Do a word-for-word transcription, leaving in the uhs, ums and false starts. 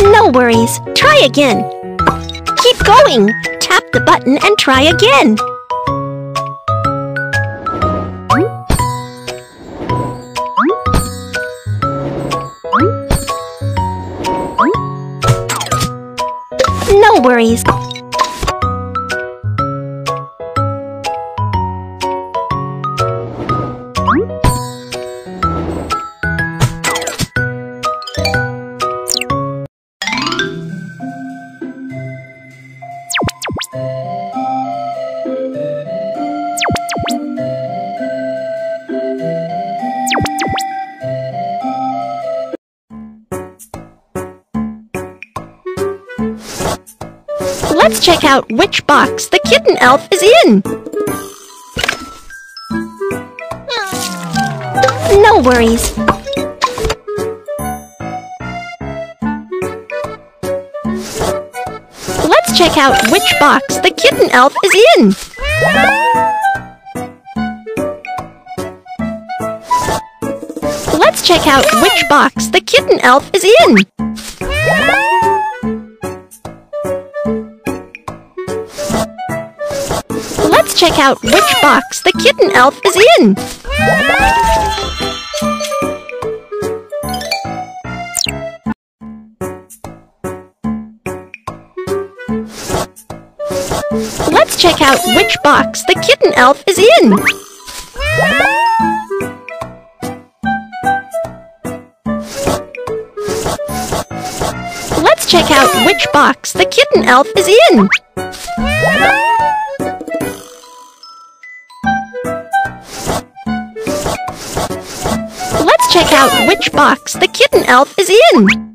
No worries. Try again. Keep going. Tap the button and try again. No worries. Let's check out which box the kitten elf is in. No worries. Let's check out which box the kitten elf is in. Let's check out which box the kitten elf is in. Let's check out which box the kitten elf is in. Let's check out which box the kitten elf is in. Let's check out which box the kitten elf is in. Let's check out which box the kitten elf is in.